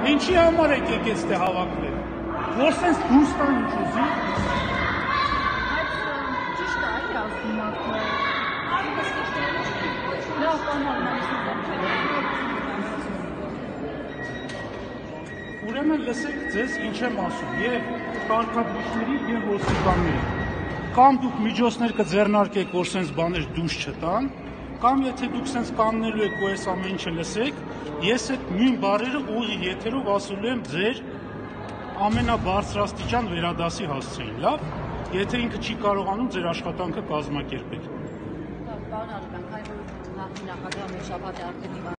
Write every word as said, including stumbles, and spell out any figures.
Ինչի համար եք եկեց թե հավաքվել։ Որ սենց դուրս տան ինչ ուզի։ Ճիշտ է, այլ ասում մարդը։ Լավ բանալ Ուրեմն լսեք ձեզ ինչ եմ ասում, եւ կարգադրիչների եւ ոստիկանների։ Կամ դուք միջոցներ կձեռնարկեք, որ սենց բաներ դուրս չտան, կամ եթե դուք սենց կանգնելու եք ու այս ամեն ինչը լսեք, ես այդ նույն բառերը ուղիղ եթերով ասելու եմ ձեր ամենաբարձրաստիճան վերադասի հասցեին, լավ, եթե ինքը չի կարողանում ձեր աշխատանքը կազմակերպել։ Պարոն Ալիքյան, քանի որ նախին նախագահը մեր շաբաթը արդեն